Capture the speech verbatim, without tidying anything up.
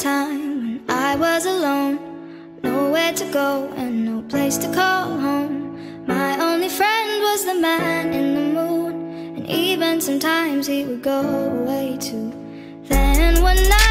time when I was alone, nowhere to go and no place to call home. My only friend was the man in the moon, and even sometimes he would go away too. Then one night